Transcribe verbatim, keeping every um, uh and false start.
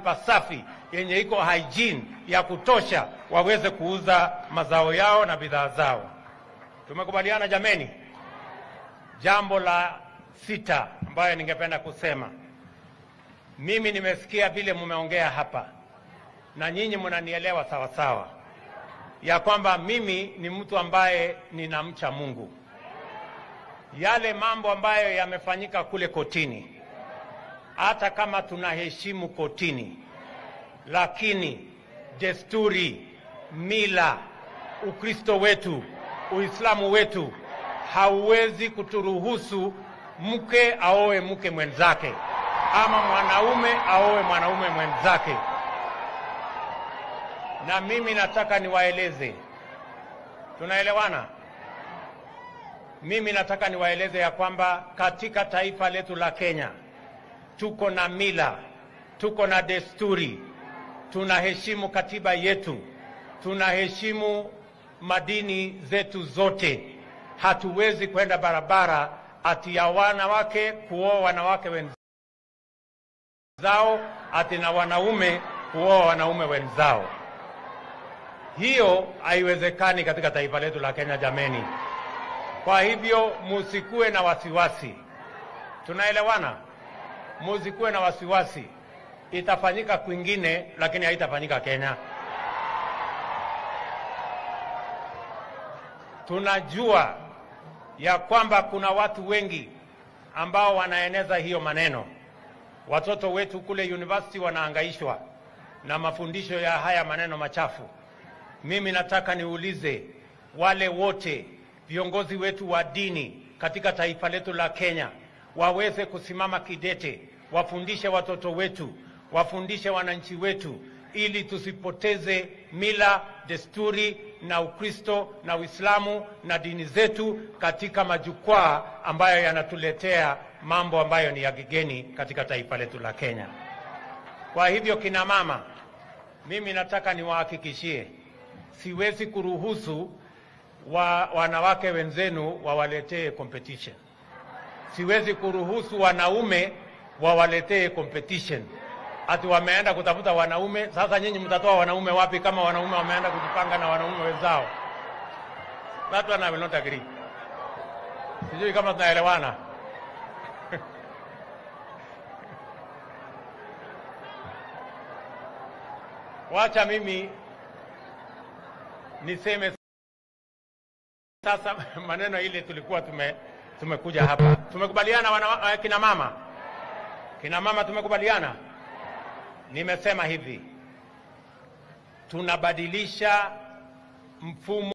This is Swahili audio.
pasafi yenye iko hygiene ya kutosha waweze kuuza mazao yao na bidhaa zao. Tumekubaliana jameni? Jambo la sita ambayo ningependa kusema, mimi nimesikia vile mumeongea hapa na nyinyi mnanielewa sawa sawa ya kwamba mimi ni mtu ambaye ninamcha Mungu. Yale mambo ambayo yamefanyika kule kotini, hata kama tunaheshimu kotini, lakini desturi, mila, Ukristo wetu, Uislamu wetu hauwezi kuturuhusu mke aoe mke mwenzake ama mwanaume aoe mwanaume mwenzake. Na mimi nataka niwaeleze, tunaelewana? Mimi nataka niwaeleze ya kwamba katika taifa letu la Kenya tuko na mila, tuko na desturi, tunaheshimu katiba yetu, tunaheshimu madini zetu zote. Hatuwezi kwenda barabara ati ya wanawake kuoa wanawake wenzao, ati na wanaume kuoa wanaume wenzao. Hiyo haiwezekani katika taifa letu la Kenya jameni. Kwa hivyo musikue na wasiwasi. Tunaelewana? Musikue na wasiwasi. Itafanyika kwingine lakini haitafanyika Kenya. Tunajua ya kwamba kuna watu wengi ambao wanaeneza hiyo maneno. Watoto wetu kule university wanahangaishwa na mafundisho ya haya maneno machafu. Mimi nataka niulize wale wote viongozi wetu wa dini katika taifa letu la Kenya waweze kusimama kidete, wafundishe watoto wetu, wafundishe wananchi wetu, ili tusipoteze mila, desturi na Ukristo na Uislamu na dini zetu katika majukwaa ambayo yanatuletea mambo ambayo ni ya kigeni katika taifa letu la Kenya. Kwa hivyo kina mama, mimi nataka niwahakikishie, siwezi kuruhusu wa wanawake wenzenu wawaletee competition. Siwezi kuruhusu wanaume wawaletee competition. Ati wameenda kutafuta wanaume, sasa nyinyi mtatoa wanaume wapi kama wanaume wameenda kujipanga na wanaume wenzao? That one I will not agree. Sijui kama tunaelewana. Wacha mimi niseme sasa maneno ile tulikuwa tume tumekuja hapa. Tumekubaliana wana, kina mama. Kina mama tumekubaliana. Nimesema hivi, tunabadilisha mfumo